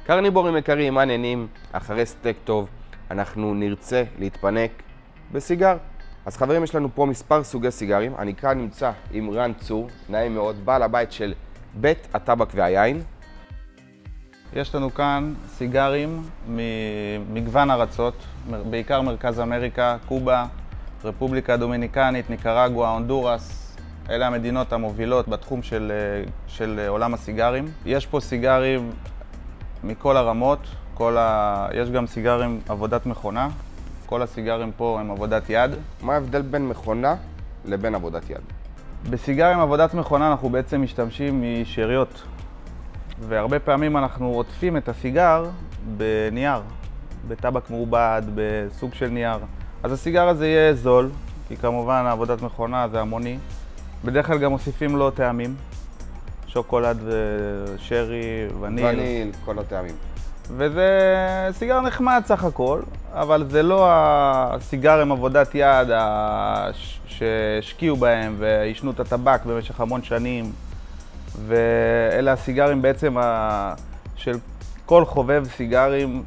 קרניבורים יקרים, מה נהנים? אחרי סטייק טוב, אנחנו נרצה להתפנק בסיגר. אז חברים, יש לנו פה מספר סוגי סיגרים. אני כאן נמצא עם רן צור, נעים מאוד, בעל הבית של בית הטבק והיין. יש לנו כאן סיגרים ממגוון ארצות, בעיקר מרכז אמריקה, קובה, רפובליקה דומיניקנית, ניקרגואה, הונדורס. אלה המדינות המובילות בתחום של עולם הסיגרים. יש פה סיגרים מכל הרמות, יש גם סיגרים עבודת מכונה. כל הסיגרים פה הם עבודת יד. מה ההבדל בין מכונה לבין עבודת יד? בסיגרים עבודת מכונה אנחנו בעצם משתמשים משאריות. והרבה פעמים אנחנו עוטפים את הסיגר בנייר, בטבק מעובד, בסוג של נייר. אז הסיגר הזה יהיה זול, כי כמובן עבודת מכונה זה המוני. בדרך כלל גם מוסיפים לו טעמים, שוקולד ושרי, וניל. כל הטעמים. וזה סיגר נחמד סך הכל, אבל זה לא הסיגר עם עבודת יד שהשקיעו בהם וישנו את הטבק במשך המון שנים. ואלה הסיגרים בעצם של כל חובב סיגרים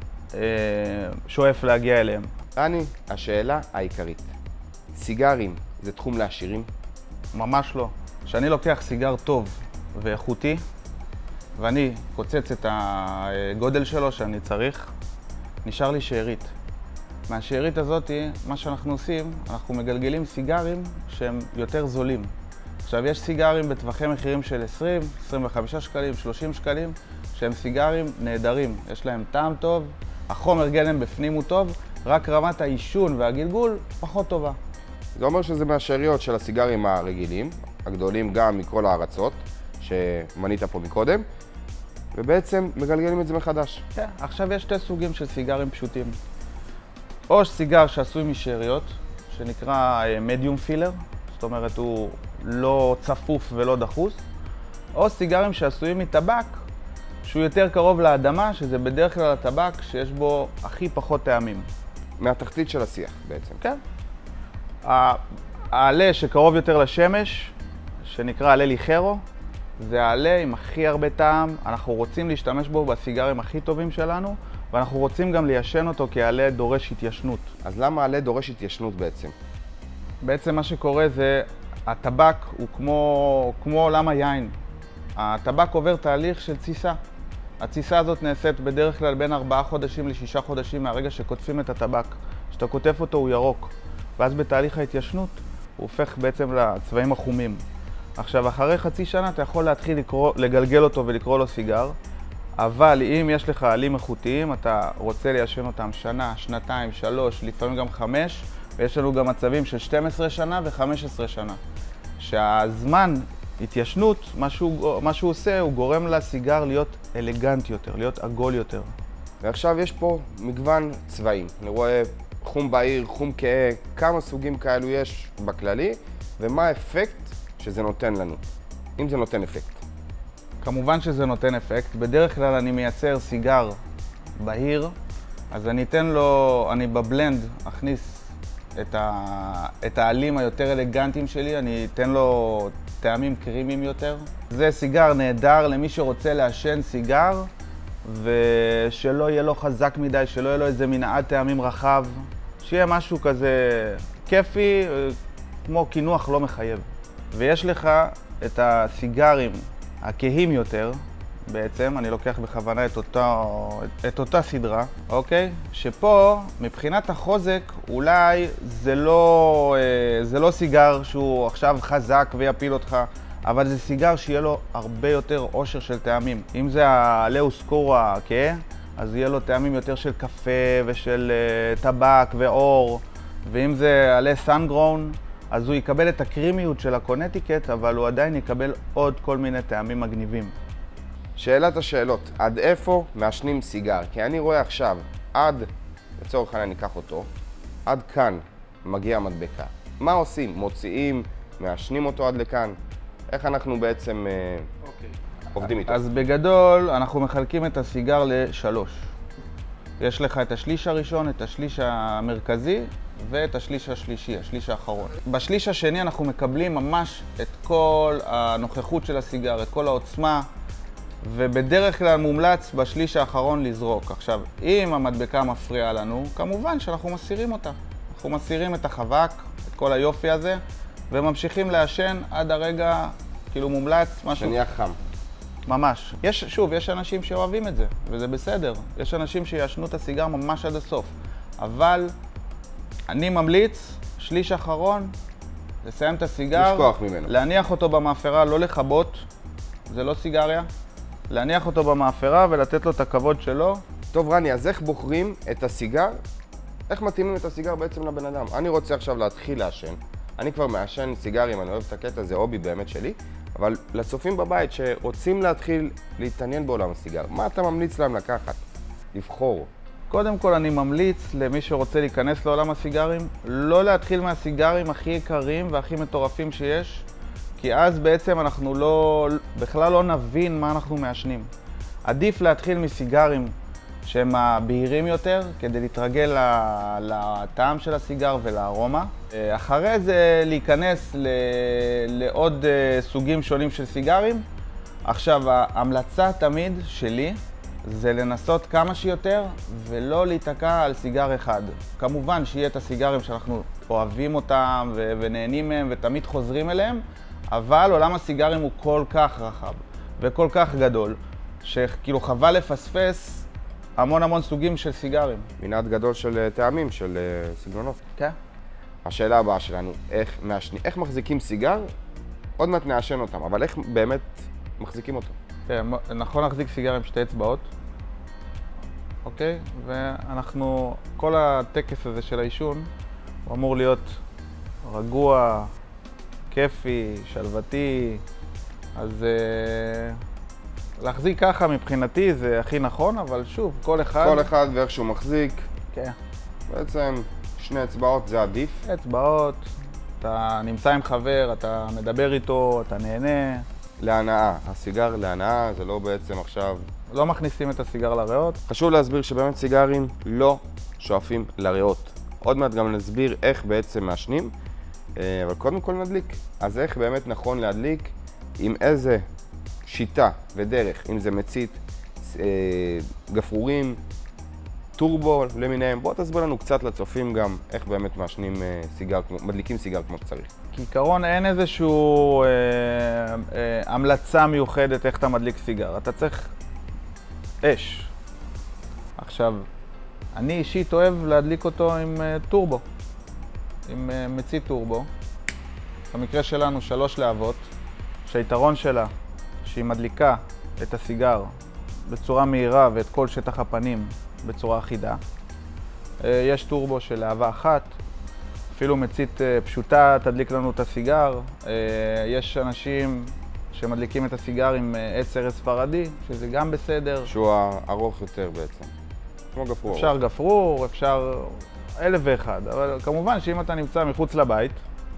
שואף להגיע אליהם. רני, השאלה העיקרית, סיגרים זה תחום לעשירים? ממש לא. כשאני לוקח סיגר טוב ואיכותי, ואני קוצץ את הגודל שלו שאני צריך, נשאר לי שארית. מהשארית הזאת, מה שאנחנו עושים, אנחנו מגלגלים סיגרים שהם יותר זולים. עכשיו, יש סיגרים בטווחי מחירים של 20, 25 שקלים, 30 שקלים, שהם סיגרים נהדרים. יש להם טעם טוב, החומר גלם בפנים הוא טוב, רק רמת העישון והגלגול פחות טובה. זה אומר שזה מהשאריות של הסיגרים הרגילים, הגדולים גם מכל הארצות, שמנית פה מקודם, ובעצם מגלגלים את זה מחדש. כן, עכשיו יש שתי סוגים של סיגרים פשוטים. או סיגר שעשוי משאריות, שנקרא מדיום פילר, זאת אומרת הוא לא צפוף ולא דחוס, או סיגרים שעשויים מטבק, שהוא יותר קרוב לאדמה, שזה בדרך כלל הטבק שיש בו הכי פחות טעמים. מהתחתית של השיח בעצם. כן. העלה שקרוב יותר לשמש, שנקרא עלה ליחרו, זה העלה עם הכי הרבה טעם. אנחנו רוצים להשתמש בו בסיגרים הכי טובים שלנו, ואנחנו רוצים גם ליישן אותו כי העלה דורש התיישנות. אז למה העלה דורש התיישנות בעצם? בעצם מה שקורה זה, הטבק הוא כמו עולם היין. הטבק עובר תהליך של תסיסה. התסיסה הזאת נעשית בדרך כלל בין 4 חודשים ל6 חודשים מהרגע שקוטפים את הטבק. כשאתה קוטף אותו הוא ירוק, ואז בתהליך ההתיישנות הוא הופך בעצם לצבעים החומים. עכשיו, אחרי חצי שנה אתה יכול להתחיל לגלגל אותו ולקרוא לו סיגר, אבל אם יש לך עלים איכותיים, אתה רוצה ליישן אותם שנה, שנתיים, 3, לפעמים גם 5, ויש לנו גם מצבים של 12 שנה ו-15 שנה. שהזמן התיישנות, מה שהוא עושה, הוא גורם לסיגר להיות אלגנטי יותר, להיות עגול יותר. ועכשיו יש פה מגוון צבעים. אני רואה חום בהיר, חום כהה, כמה סוגים כאלו יש בכללי, ומה האפקט שזה נותן לנו, אם זה נותן אפקט. כמובן שזה נותן אפקט. בדרך כלל אני מייצר סיגר בהיר, אז אני בבלנד אכניס את העלים היותר אלגנטיים שלי, אני אתן לו טעמים קרימיים יותר. זה סיגר נהדר למי שרוצה לעשן סיגר ושלא יהיה לו חזק מדי, שלא יהיה לו איזה מנעד טעמים רחב, שיהיה משהו כזה כיפי, כמו קינוח לא מחייב. ויש לך את הסיגרים הכהים יותר, בעצם, אני לוקח בכוונה את אותה סדרה, אוקיי? שפה, מבחינת החוזק, אולי זה לא סיגר שהוא עכשיו חזק ויפיל אותך, אבל זה סיגר שיהיה לו הרבה יותר עושר של טעמים. אם זה העלה אוסקורה הכהה, אז יהיה לו טעמים יותר של קפה ושל טבק ואור, ואם זה עלה סנגרון, אז הוא יקבל את הקרימיות של הקונטיקט, אבל הוא עדיין יקבל עוד כל מיני טעמים מגניבים. שאלת השאלות, עד איפה מעשנים סיגר? כי אני רואה עכשיו, לצורך העניין ניקח אותו, עד כאן מגיע המדבקה. מה עושים? מוציאים, מעשנים אותו עד לכאן? איך אנחנו בעצם עובדים איתו? אז בגדול אנחנו מחלקים את הסיגר ל3. יש לך את השליש הראשון, את השליש המרכזי ואת השליש השלישי, השליש האחרון. בשליש השני אנחנו מקבלים ממש את כל הנוכחות של הסיגר, את כל העוצמה, ובדרך כלל מומלץ בשליש האחרון לזרוק. עכשיו, אם המדבקה מפריעה לנו, כמובן שאנחנו מסירים אותה. אנחנו מסירים את החבק, את כל היופי הזה, וממשיכים לעשן עד הרגע, כאילו מומלץ, משהו... שנהיה חם. ממש. יש אנשים שאוהבים את זה, וזה בסדר. יש אנשים שישנו את הסיגר ממש עד הסוף. אבל אני ממליץ, שליש אחרון, לסיים את הסיגר, לשכוח ממנו. להניח אותו במאפרה, לא לכבות, זה לא סיגריה, להניח אותו במאפרה ולתת לו את הכבוד שלו. טוב רני, אז איך בוחרים את הסיגר? איך מתאימים את הסיגר בעצם לבן אדם? אני רוצה עכשיו להתחיל לעשן. אני כבר מעשן סיגרים, אני אוהב את הקטע, זה הובי באמת שלי. אבל לצופים בבית שרוצים להתחיל להתעניין בעולם הסיגר, מה אתה ממליץ להם לקחת? לבחור. קודם כל אני ממליץ למי שרוצה להיכנס לעולם הסיגרים, לא להתחיל מהסיגרים הכי יקרים והכי מטורפים שיש, כי אז בעצם אנחנו בכלל לא נבין מה אנחנו מעשנים. עדיף להתחיל מסיגרים שהם הבהירים יותר, כדי להתרגל לטעם של הסיגר ולארומה. אחרי זה להיכנס לעוד סוגים שונים של סיגרים. עכשיו, ההמלצה תמיד שלי זה לנסות כמה שיותר ולא להיתקע על סיגר אחד. כמובן שיהיה את הסיגרים שאנחנו אוהבים אותם ונהנים מהם ותמיד חוזרים אליהם, אבל עולם הסיגרים הוא כל כך רחב וכל כך גדול, שכאילו חבל לפספס המון סוגים של סיגרים. מנעד גדול של טעמים, של סגנונות. כן. השאלה הבאה שלנו, איך מחזיקים סיגר? עוד מעט נעשן אותם, אבל איך באמת מחזיקים אותו? תראה, נכון להחזיק סיגר עם שתי אצבעות, אוקיי? ואנחנו, כל הטקס הזה של העישון, הוא אמור להיות רגוע, כיפי, שלוותי, אז להחזיק ככה מבחינתי זה הכי נכון, אבל שוב, כל אחד ואיך שהוא מחזיק. כן. בעצם שני אצבעות זה עדיף. אצבעות, אתה נמצא עם חבר, אתה מדבר איתו, אתה נהנה. להנאה, הסיגר להנאה, זה לא בעצם עכשיו... לא מכניסים את הסיגר לריאות. חשוב להסביר שבאמת סיגרים לא שואפים לריאות. עוד מעט גם נסביר איך בעצם מעשנים, אבל קודם כל נדליק. אז איך באמת נכון להדליק, עם איזה שיטה ודרך, אם זה מצית, גפרורים, טורבו למיניהם. בוא תסביר לנו קצת לצופים גם איך באמת מעשנים סיגר, מדליקים סיגר כמו שצריך. כעיקרון אין איזשהו המלצה מיוחדת איך אתה מדליק סיגר. אתה צריך אש. עכשיו, אני אישית אוהב להדליק אותו עם טורבו, עם מצית טורבו. במקרה שלנו 3 להבות, שהיתרון שלה שהיא מדליקה את הסיגר בצורה מהירה ואת כל שטח הפנים בצורה אחידה. יש טורבו של להבה אחת, אפילו מצית פשוטה תדליק לנו את הסיגר. יש אנשים שמדליקים את הסיגר עם עץ ארץ ספרדי, שזה גם בסדר. שהוא ארוך יותר בעצם, כמו גפרור. אפשר גפרור, אפשר 1001, אבל כמובן שאם אתה נמצא מחוץ לבית,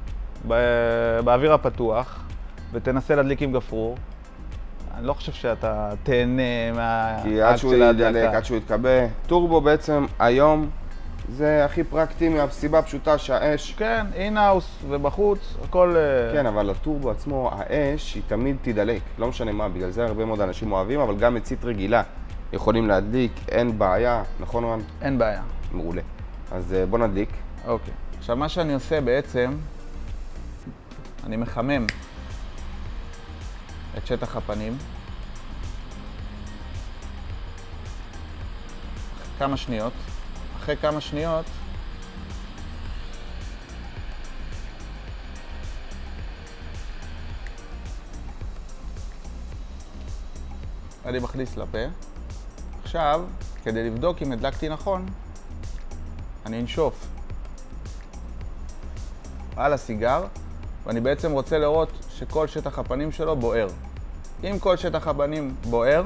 באוויר הפתוח, ותנסה להדליק עם גפרור, אני לא חושב שאתה תהנה מהאקט של ההדלקה. כי עד שהוא ידלק, עד שהוא יתקבע. טורבו בעצם היום זה הכי פרקטי מהסיבה הפשוטה שהאש... כן, אין-האוס ובחוץ, הכל... כן, אבל הטורבו עצמו, האש היא תמיד תדלק, לא משנה מה, בגלל זה הרבה מאוד אנשים אוהבים, אבל גם מצית רגילה יכולים להדליק, אין בעיה, נכון רן? אין בעיה. מעולה. אז בוא נדליק. אוקיי. עכשיו מה שאני עושה בעצם, אני מחמם את שטח הפנים. כמה שניות. אחרי כמה שניות אני מכניס לפה. עכשיו, כדי לבדוק אם הדלקתי נכון, אני אנשוף על הסיגר, ואני בעצם רוצה לראות שכל שטח הפנים שלו בוער. אם כל שטח הפנים בוער,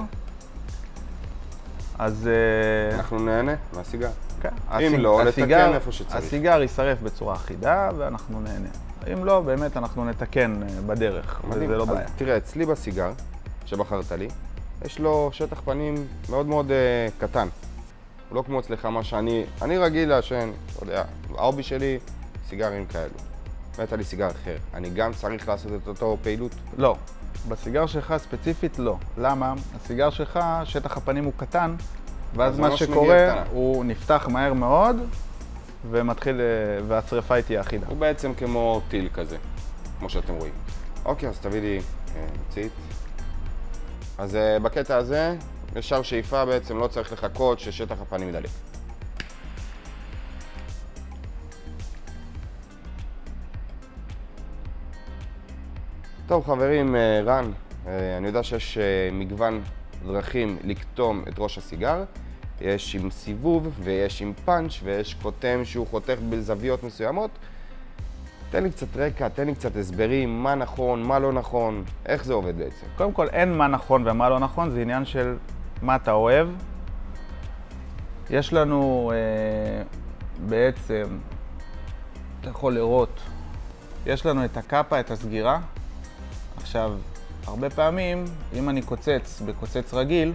אז... אנחנו נהנה מהסיגר. כן. אם לא, לתקן איפה שצריך. הסיגר יישרף בצורה אחידה ואנחנו נהנה. אם לא, באמת אנחנו נתקן בדרך, וזה לא בעיה. תראה, אצלי בסיגר שבחרת לי, יש לו שטח פנים מאוד מאוד קטן. הוא לא כמו אצלך מה אני רגיל לעשן, אתה יודע, ההובי שלי, סיגרים כאלו. באמת לי סיגר אחר. אני גם צריך לעשות את אותו פעילות? לא. בסיגר שלך ספציפית לא. למה? הסיגר שלך, שטח הפנים הוא קטן, ואז אז מה ממש נגיעה שקורה, קטנה. הוא נפתח מהר מאוד, ומתחיל, והשריפה היא תהיה אחידה. הוא בעצם כמו טיל כזה, כמו שאתם רואים. אוקיי, אז תביא לי ציט. אז בקטע הזה, ישר שאיפה בעצם לא צריך לחכות ששטח הפנים ידלק. טוב חברים, רן, אני יודע שיש מגוון דרכים לקטום את ראש הסיגר. יש עם סיבוב ויש עם פאנץ' ויש קוטם שהוא חותך בזוויות מסוימות. תן לי קצת רקע, תן לי קצת הסברים, מה נכון, מה לא נכון, איך זה עובד בעצם. קודם כל, אין מה נכון ומה לא נכון, זה עניין של מה אתה אוהב. יש לנו בעצם, אתה יכול לראות, יש לנו את הקאפה, את הסגירה. עכשיו, הרבה פעמים, אם אני קוצץ בקוצץ רגיל,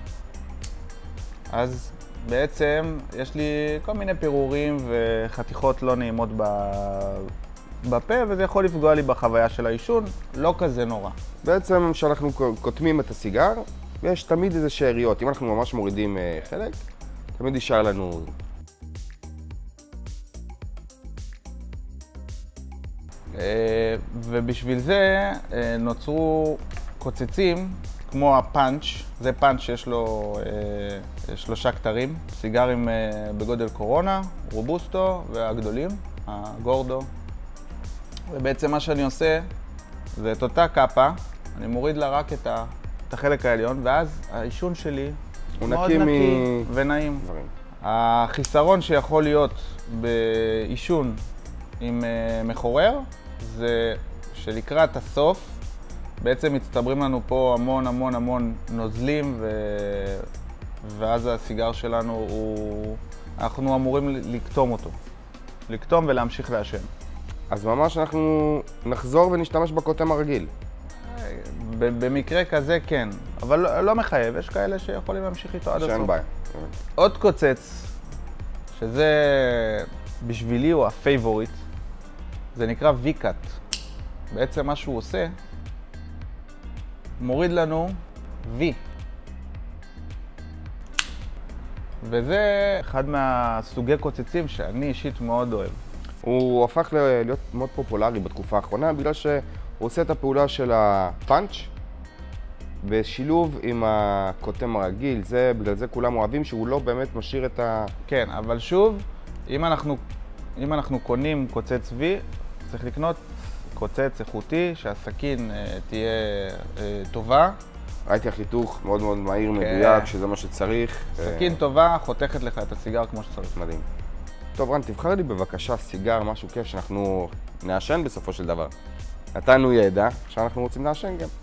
אז בעצם יש לי כל מיני פירורים וחתיכות לא נעימות בפה, וזה יכול לפגוע לי בחוויה של העישון, לא כזה נורא. בעצם כשאנחנו קוטמים את הסיגר, יש תמיד איזה שאריות. אם אנחנו ממש מורידים חלק, תמיד יישאר לנו. ובשביל זה נוצרו קוצצים כמו הפאנץ', זה פאנץ' שיש לו 3 כתרים, סיגרים בגודל קורונה, רובוסטו והגדולים, הגורדו. ובעצם מה שאני עושה זה את אותה קאפה, אני מוריד לה רק את החלק העליון, ואז העישון שלי הוא מאוד נקי ונעים. דברים. החיסרון שיכול להיות בעישון עם מחורר זה שלקראת הסוף בעצם מצטברים לנו פה המון נוזלים, ואז הסיגר שלנו אנחנו אמורים לקטום אותו. לקטום ולהמשיך לעשן. אז ממש אנחנו נחזור ונשתמש בקוטם הרגיל. במקרה כזה כן, אבל לא מחייב, יש כאלה שיכולים להמשיך איתו עד הסוף. שאין בעיה. עוד קוצץ, שזה בשבילי הוא הפייבוריט, זה נקרא V-Cut. בעצם מה שהוא עושה, מוריד לנו V. וזה אחד מהסוגי קוצצים שאני אישית מאוד אוהב. הוא הפך להיות מאוד פופולרי בתקופה האחרונה, בגלל שהוא עושה את הפעולה של הפאנץ' בשילוב עם הקוטם הרגיל. בגלל זה כולם אוהבים שהוא לא באמת משאיר את ה... כן, אבל שוב, אם אנחנו קונים קוצץ V, צריך לקנות קוצץ איכותי, שהסכין תהיה טובה. ראיתי החיתוך מאוד מאוד מהיר, מדויק, שזה מה שצריך. סכין טובה, חותכת לך את הסיגר כמו שצריך. מדהים. טוב רן, תבחר לי בבקשה סיגר, משהו כיף שאנחנו נעשן בסופו של דבר. נתנו ידע שאנחנו רוצים לעשן גם.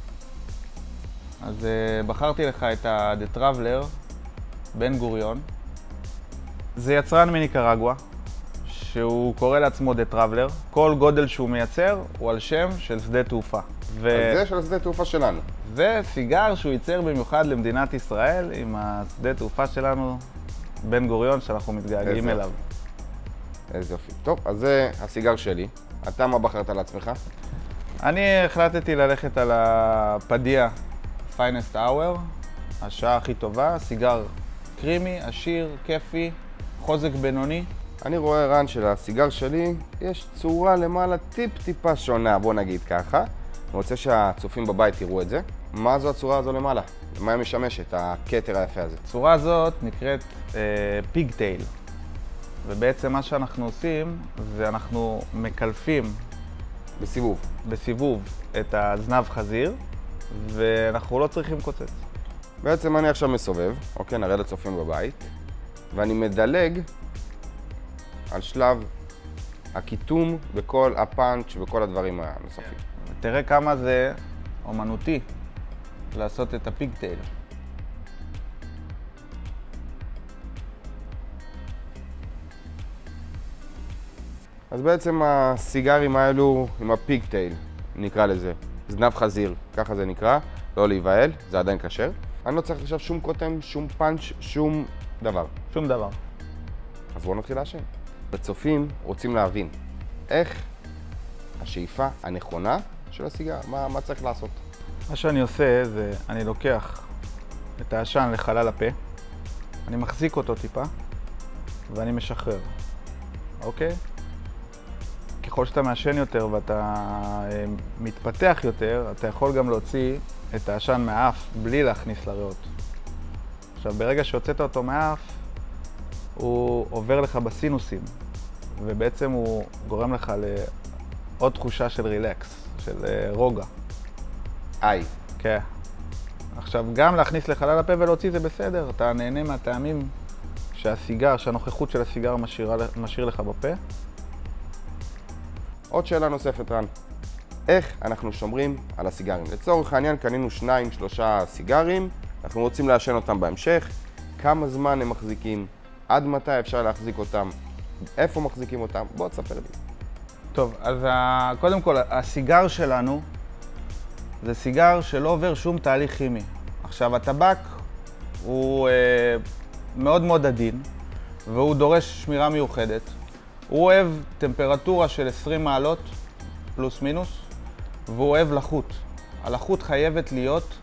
אז בחרתי לך את The Traveler, בן גוריון. זה יצרן מניקרגואה, שהוא קורא לעצמו The Traveler. כל גודל שהוא מייצר הוא על שם של שדה תעופה. אז זה של השדה תעופה שלנו. זה סיגר שהוא ייצר במיוחד למדינת ישראל, עם השדה תעופה שלנו, בן גוריון, שאנחנו מתגעגעים אליו. איזה יופי. טוב, אז זה הסיגר שלי. אתה מה בחרת לעצמך? אני החלטתי ללכת על הפדיה Finest Hour, השעה הכי טובה, סיגר קרימי, עשיר, כיפי, חוזק בינוני. אני רואה רן של הסיגר שלי, יש צורה למעלה טיפה שונה, בוא נגיד ככה. אני רוצה שהצופים בבית יראו את זה. מה זו הצורה הזו למעלה? מה היא משמשת, הכתר היפה הזה? הצורה הזאת נקראת פיג טייל. ובעצם מה שאנחנו עושים זה אנחנו מקלפים בסיבוב את הזנב חזיר, ואנחנו לא צריכים קוצץ. בעצם אני עכשיו מסובב, אוקיי, נראה לצופים בבית, ואני מדלג על שלב הקיטום וכל הפאנץ' וכל הדברים הנוספים. תראה כמה זה אומנותי לעשות את הפיג טייל. אז בעצם הסיגרים האלו עם הפיג טייל, נקרא לזה, זנב חזיר, ככה זה נקרא, לא להיבהל, זה עדיין כשר. אני לא צריך עכשיו שום קוטם, שום פאנץ', שום דבר. שום דבר. אז בואו נתחיל לעשן. הצופים רוצים להבין איך השאיפה הנכונה של הסיגר, מה צריך לעשות. מה שאני עושה זה, אני לוקח את העשן לחלל הפה, אני מחזיק אותו טיפה, ואני משחרר, אוקיי? ככל שאתה מעשן יותר ואתה מתפתח יותר, אתה יכול גם להוציא את העשן מהאף בלי להכניס לריאות. עכשיו, ברגע שהוצאת אותו מהאף, הוא עובר לך בסינוסים, ובעצם הוא גורם לך לעוד תחושה של רילקס, של רוגע. כן. עכשיו, גם להכניס לחלל הפה ולהוציא זה בסדר, אתה נהנה מהטעמים שהנוכחות של הסיגר משאיר לך בפה. עוד שאלה נוספת, רן. איך אנחנו שומרים על הסיגרים? לצורך העניין קנינו 2-3 סיגרים, אנחנו רוצים לעשן אותם בהמשך. כמה זמן הם מחזיקים? עד מתי אפשר להחזיק אותם? איפה מחזיקים אותם? בוא תספר לי. טוב, אז קודם כל, הסיגר שלנו זה סיגר שלא עובר שום תהליך כימי. עכשיו, הטבק הוא מאוד מאוד עדין, והוא דורש שמירה מיוחדת. הוא אוהב טמפרטורה של 20 מעלות, פלוס מינוס, והוא אוהב לחות. הלחות חייבת להיות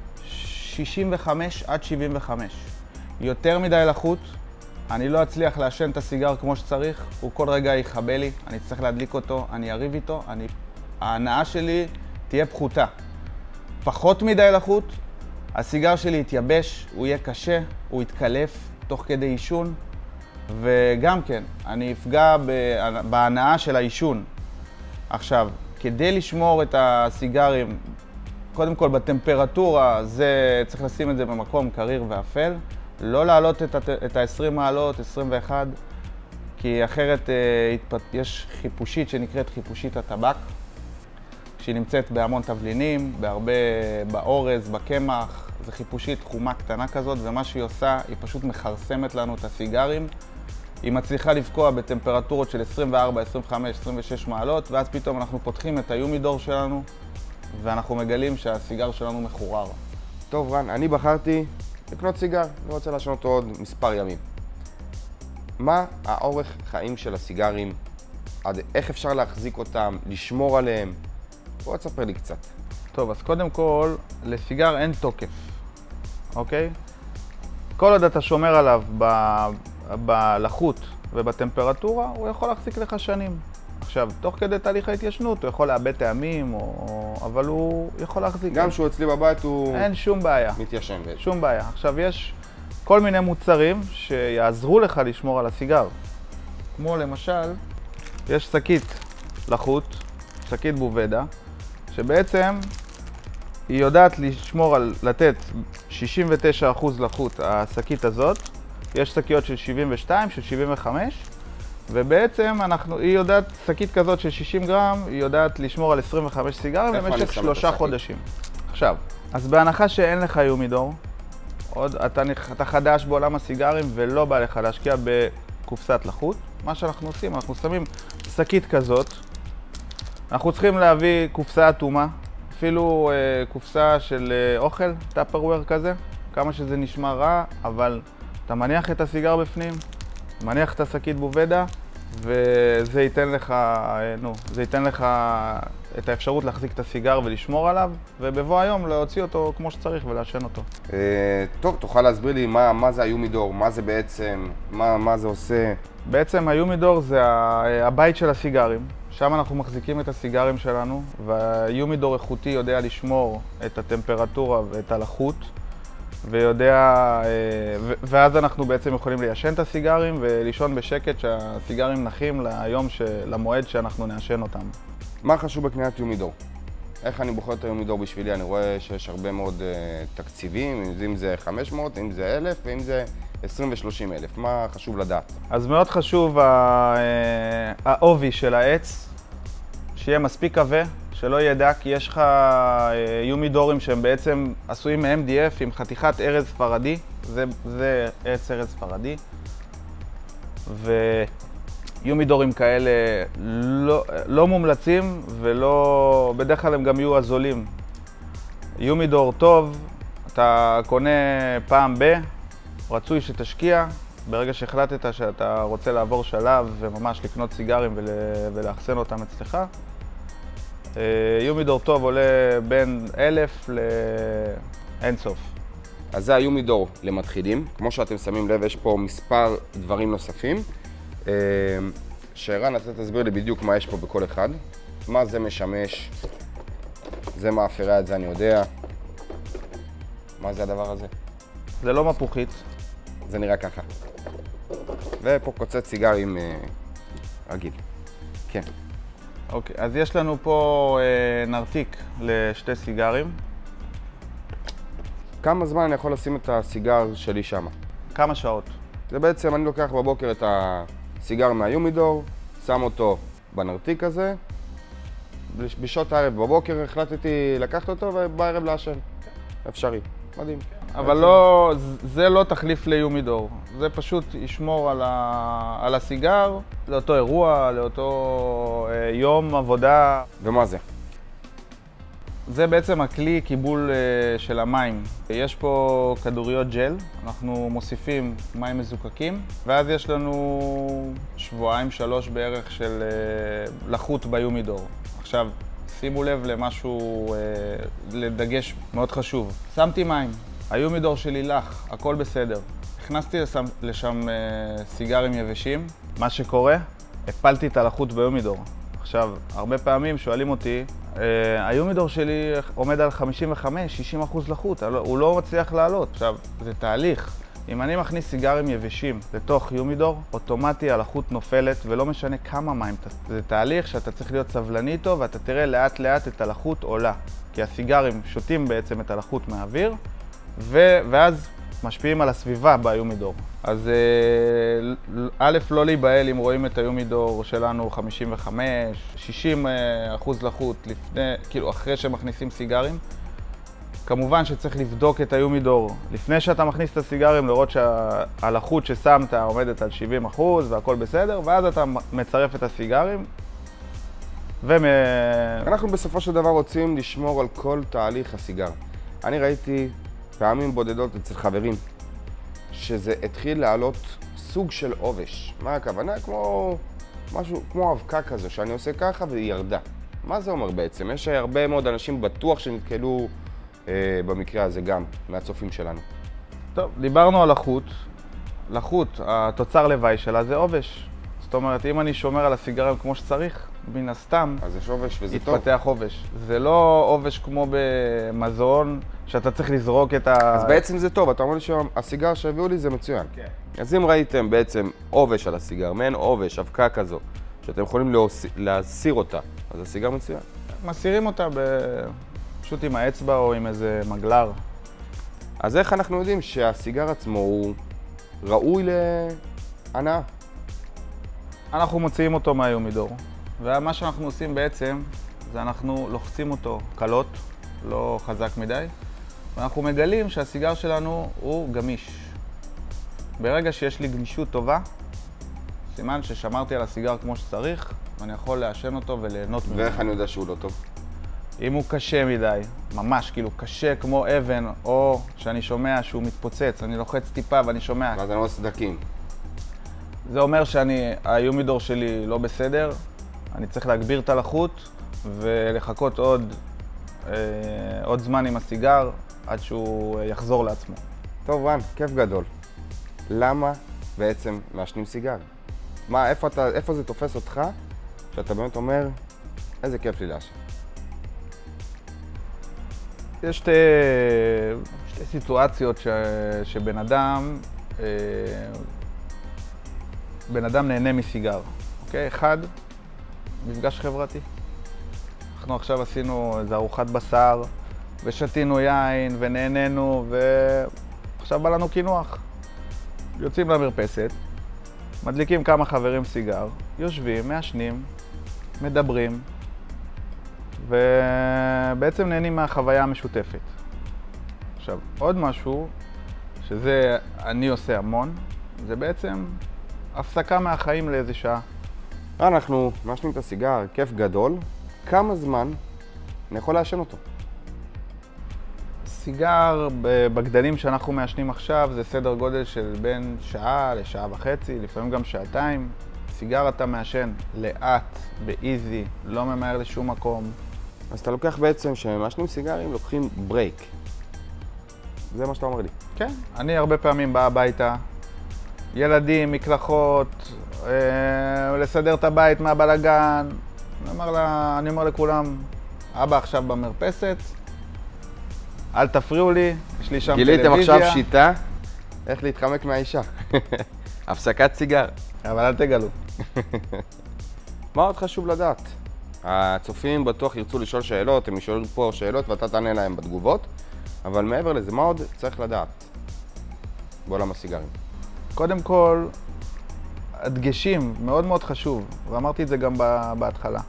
65 עד 75. יותר מדי לחות, אני לא אצליח לעשן את הסיגר כמו שצריך, הוא כל רגע יכבה לי, אני צריך להדליק אותו, אני אריב איתו, ההנאה שלי תהיה פחותה. פחות מדי לחות, הסיגר שלי יתייבש, הוא יהיה קשה, הוא יתקלף תוך כדי עישון, וגם כן, אני אפגע בהנאה של העישון. עכשיו, כדי לשמור את הסיגרים, קודם כל בטמפרטורה, צריך לשים את זה במקום קריר ואפל, לא להעלות את ה-20 מעלות, 21, כי אחרת יש חיפושית שנקראת חיפושית הטבק, שהיא נמצאת בהמון תבלינים, באורז, בקמח, זו חיפושית חומה קטנה כזאת, ומה שהיא עושה, היא פשוט מחרסמת לנו את הסיגרים. היא מצליחה לפקוע בטמפרטורות של 24, 25, 26 מעלות, ואז פתאום אנחנו פותחים את היומידור שלנו, ואנחנו מגלים שהסיגר שלנו מחורר. טוב, רן, אני בחרתי לקנות סיגר, אני רוצה לעשן אותו עוד מספר ימים. מה האורך חיים של הסיגרים? איך אפשר להחזיק אותם, לשמור עליהם? בוא תספר לי קצת. טוב, אז קודם כל, לסיגר אין תוקף, אוקיי? כל עוד אתה שומר עליו בלחות ובטמפרטורה, הוא יכול להחזיק לך שנים. עכשיו, תוך כדי תהליך ההתיישנות, הוא יכול לאבד טעמים, אבל הוא יכול להחזיק. גם שהוא אצלי בבית הוא... אין שום בעיה. מתיישן בעצם. שום בעיה. עכשיו, יש כל מיני מוצרים שיעזרו לך לשמור על הסיגר. כמו למשל, יש שקית לחות, שקית בובדה, שבעצם היא יודעת לשמור לתת 69% לחות, השקית הזאת. יש שקיות של 72, של 75, ובעצם היא יודעת, שקית כזאת של 60 גרם, היא יודעת לשמור על 25 סיגרים במשך 3 חודשים. עכשיו, אז בהנחה שאין לך יומידור, אתה חדש בעולם הסיגרים ולא בא לך להשקיע בקופסת לחות, מה שאנחנו עושים, אנחנו שמים שקית כזאת, אנחנו צריכים להביא קופסה אטומה, אפילו קופסה של אוכל, טאפרוור כזה, כמה שזה נשמע רע, אבל אתה מניח את הסיגר בפנים, מניח את השקית בובדה, וזה ייתן לך, זה ייתן לך את האפשרות להחזיק את הסיגר ולשמור עליו, ובבוא היום להוציא אותו כמו שצריך ולעשן אותו. טוב, תוכל להסביר לי מה זה היומידור, מה זה בעצם, מה זה עושה? בעצם היומידור זה הבית של הסיגרים, שם אנחנו מחזיקים את הסיגרים שלנו, והיומידור איכותי יודע לשמור את הטמפרטורה ואת הלחות, ואז אנחנו בעצם יכולים ליישן את הסיגרים ולישון בשקט שהסיגרים נחים למועד שאנחנו נעשן אותם. מה חשוב בקניית יומידור? איך אני בוחר את היומידור בשבילי? אני רואה שיש הרבה מאוד תקציבים, אם זה 500, אם זה 1,000 ואם זה 20 ו-30 אלף. מה חשוב לדעת? אז מאוד חשוב העובי של העץ, שיהיה מספיק עבה, שלא יהיה דק, כי יש לך יומידורים שהם בעצם עשויים מ-MDF עם חתיכת ארז ספרדי, זה עץ ארז ספרדי, ויומידורים כאלה לא מומלצים ולא, בדרך כלל הם גם יהיו הזולים. יומידור טוב, אתה קונה פעם רצוי שתשקיע, ברגע שהחלטת שאתה רוצה לעבור שלב וממש לקנות סיגרים ולאחסן אותם אצלך, יומידור טוב עולה בין 1,000 לאינסוף. אז זה היומידור למתחילים. כמו שאתם שמים לב, יש פה מספר דברים נוספים. שערן, אתה תסביר לי בדיוק מה יש פה בכל אחד. מה זה משמש, זה מאפריה, את זה אני יודע. מה זה הדבר הזה? זה לא מפוחית. זה נראה ככה. ופה קוצץ סיגרים רגיל. כן. אוקיי, אז יש לנו פה נרתיק לשתי סיגרים. כמה זמן אני יכול לשים את הסיגר שלי שם? כמה שעות. זה בעצם, אני לוקח בבוקר את הסיגר מהיומידור, שם אותו בנרתיק הזה. בשעות הערב בבוקר החלטתי לקחת אותו ובערב לעשן. אפשרי. מדהים. אבל לא, זה לא תחליף ליומידור. זה פשוט ישמור על הסיגר, לאותו אירוע, לאותו יום עבודה. ומה זה? זה בעצם הכלי קיבול של המים. יש פה כדוריות ג'ל, אנחנו מוסיפים מים מזוקקים, ואז יש לנו 2-3 בערך של לחות ביומידור. עכשיו, שימו לב למשהו, לדגש מאוד חשוב. שמתי מים, היומידור שלי לח, הכל בסדר. הכנסתי לשם סיגרים יבשים. מה שקורה, הפלתי את הלחות ביומידור. עכשיו, הרבה פעמים שואלים אותי, היומידור שלי עומד על 55-60% לחות, הוא לא מצליח לעלות. עכשיו, זה תהליך. אם אני מכניס סיגרים יבשים לתוך יומידור, אוטומטי הלחות נופלת ולא משנה כמה מים. זה תהליך שאתה צריך להיות סבלני איתו ואתה תראה לאט לאט את הלחות עולה. כי הסיגרים שותים בעצם את הלחות מהאוויר ואז משפיעים על הסביבה ביומידור. אז א', לא להיבהל אם רואים את היומידור שלנו 55-60% לחות לפני, כאילו אחרי שמכניסים סיגרים. כמובן שצריך לבדוק את היומידור לפני שאתה מכניס את הסיגרים, לראות שהלחות ששמת עומדת על 70% והכל בסדר, ואז אתה מצרף את הסיגרים. אנחנו בסופו של דבר רוצים לשמור על כל תהליך הסיגר. אני ראיתי פעמים בודדות אצל חברים שזה התחיל לעלות סוג של עובש. מה הכוונה? כמו אבקה כזו, שאני עושה ככה והיא ירדה. מה זה אומר בעצם? יש הרבה מאוד אנשים בטוח שנתקלו במקרה הזה גם, מהצופים שלנו. טוב, דיברנו על לחות. לחות, התוצר לוואי שלה זה עובש. זאת אומרת, אם אני שומר על הסיגרים כמו שצריך, מן הסתם, אז יש עובש וזה טוב. יתפתח עובש. זה לא עובש כמו במזון, שאתה צריך לזרוק את אז בעצם זה טוב, אתה אומר לי שהסיגר שהביאו לי זה מצוין. כן. אז אם ראיתם בעצם עובש על הסיגר, מעין עובש, אבקה כזו, שאתם יכולים להסיר אותה, אז הסיגר מצוין. מסירים אותה פשוט עם האצבע או עם איזה מגלר. אז איך אנחנו יודעים שהסיגר עצמו הוא ראוי להנאה? אנחנו מוציאים אותו מהיומידור, ומה שאנחנו עושים בעצם זה אנחנו לוחצים אותו קלות, לא חזק מדי, ואנחנו מגלים שהסיגר שלנו הוא גמיש. ברגע שיש לי גמישות טובה, סימן ששמרתי על הסיגר כמו שצריך, ואני יכול לעשן אותו וליהנות ממנו. ואיך אני יודע שהוא לא טוב? אם הוא קשה מדי, ממש כאילו קשה כמו אבן, או שאני שומע שהוא מתפוצץ, אני לוחץ טיפה ואני שומע. ואז אני לא סדקים. זה אומר שהיומידור שלי לא בסדר, אני צריך להגביר את הלחות ולחכות עוד זמן עם הסיגר עד שהוא יחזור לעצמו. טוב רן, כיף גדול. למה בעצם מעשנים סיגר? איפה זה תופס אותך שאתה באמת אומר, איזה כיף לי לעשן? יש שתי סיטואציות שבן אדם נהנה מסיגר, אוקיי? אחד, מפגש חברתי. אנחנו עכשיו עשינו איזו ארוחת בשר, ושתינו יין, ונהנינו, ועכשיו בא לנו קינוח. יוצאים למרפסת, מדליקים כמה חברים סיגר, יושבים, מעשנים, מדברים, ובעצם נהנים מהחוויה המשותפת. עכשיו, עוד משהו, שזה אני עושה המון, זה בעצם הפסקה מהחיים לאיזה שעה. אנחנו מעשנים את הסיגר, כיף גדול. כמה זמן אני יכול לעשן אותו? סיגר בגדלים שאנחנו מעשנים עכשיו זה סדר גודל של בין שעה לשעה וחצי, לפעמים גם שעתיים. סיגר אתה מעשן לאט, באיזי, לא ממהר לשום מקום. אז אתה לוקח בעצם, שמעשנים סיגרים, לוקחים ברייק. זה מה שאתה אומר לי. כן. אני הרבה פעמים בא הביתה, ילדים, מקלחות, לסדר את הבית מהבלגן. אני אומר לכולם, אבא עכשיו במרפסת, אל תפריעו לי, יש לי שם טלוויזיה. גיליתם עכשיו שיטה איך להתחמק מהאישה. הפסקת סיגר. אבל אל תגלו. מה עוד חשוב לדעת? הצופים בטוח ירצו לשאול שאלות, הם ישאלו פה שאלות ואתה תענה להם בתגובות, אבל מעבר לזה, מה עוד צריך לדעת בעולם הסיגרים? קודם כל, הדגשים, מאוד מאוד חשוב, ואמרתי את זה גם בהתחלה.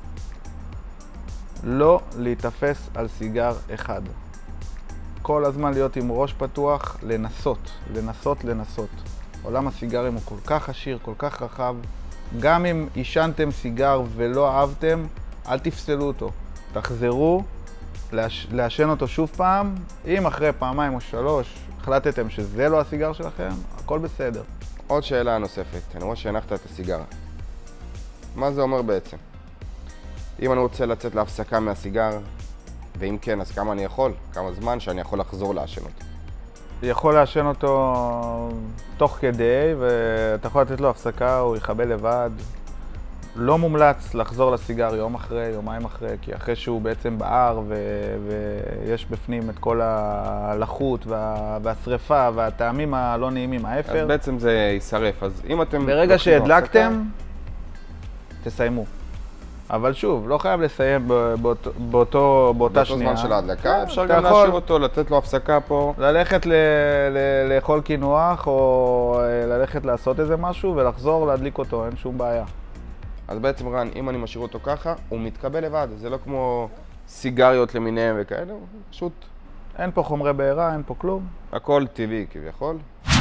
לא להתאפס על סיגר אחד. כל הזמן להיות עם ראש פתוח, לנסות. עולם הסיגרים הוא כל כך עשיר, כל כך רחב. גם אם עישנתם סיגר ולא אהבתם, אל תפסלו אותו. תחזרו לעשן אותו שוב פעם. אם אחרי פעמיים או 3 החלטתם שזה לא הסיגר שלכם, הכל בסדר. עוד שאלה נוספת, אני רואה שהנחת את הסיגר. מה זה אומר בעצם? אם אני רוצה לצאת להפסקה מהסיגר, ואם כן, אז כמה אני יכול? כמה זמן שאני יכול לחזור לעשן אותו? יכול לעשן אותו תוך כדי, ואתה יכול לתת לו הפסקה, הוא יכבה לבד. לא מומלץ לחזור לסיגר יום אחרי, יומיים אחרי, כי אחרי שהוא בעצם בער ויש בפנים את כל הלחות והשריפה והטעמים הלא נעימים, האפר. אז בעצם זה יישרף, אז אם אתם... ברגע שהדלקתם, תסיימו. אבל שוב, לא חייב לסיים באותה שנייה. זמן של ההדלקה, אפשר גם להשאיר אותו, לתת לו הפסקה פה. ללכת לאכול קינוח, או ללכת לעשות איזה משהו, ולחזור להדליק אותו, אין שום בעיה. אז בעצם רן, אם אני משאיר אותו ככה, הוא מתקבל לבד. זה לא כמו סיגריות למיניהם וכאלה, פשוט... אין פה חומרי בעירה, אין פה כלום. הכל טבעי כביכול.